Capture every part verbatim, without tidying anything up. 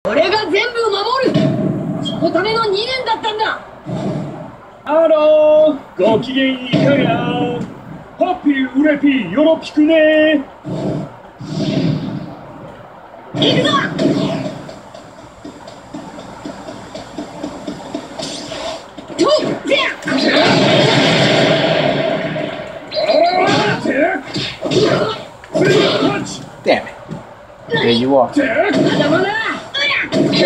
俺が全部守る。そのためのにねんだったんだ。 ハロー、ご機嫌いかが？ハッピーウレピーよろぴくね。 行くぞ。とっぜや。 Damn it. There you are. まだまだ。行くぞ。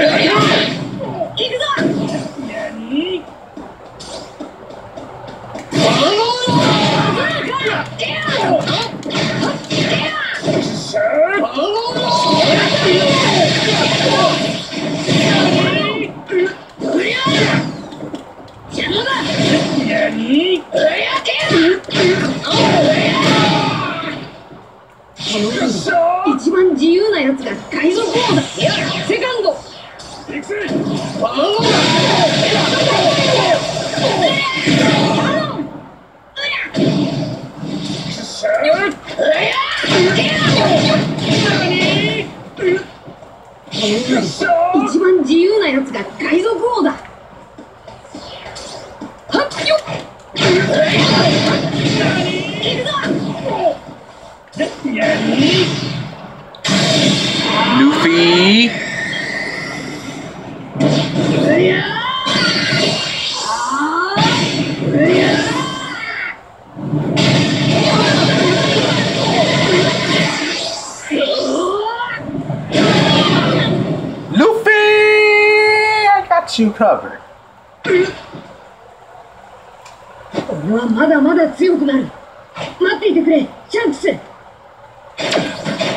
一番自由なやつが海賊王だ。セカンド。一番自由なやつが海賊王だ。はっよっ。行くぞ。 Luffy. Luffy, I got you covered. 俺はまだまだ強くなる。待っていてくれ、シャンクス。